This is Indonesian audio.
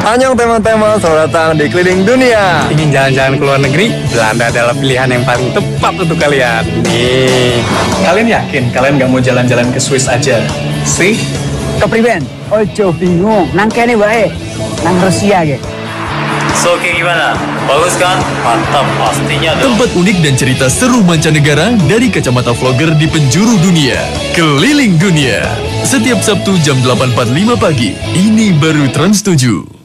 Anyong teman-teman, selamat datang di Keliling Dunia. Ingin jalan-jalan ke luar negeri? Belanda adalah pilihan yang paling tepat untuk kalian. Nih. Kalian yakin kalian nggak mau jalan-jalan ke Swiss aja? Sih? Kepriben? Ojo bingung, nang kene wae, nang Rusia ge. So, kayak gimana? Bagus kan? Mantap, pastinya dong. Tempat unik dan cerita seru mancanegara dari kacamata vlogger di penjuru dunia. Keliling Dunia. Setiap Sabtu jam 8.45 pagi. Ini baru Trans 7.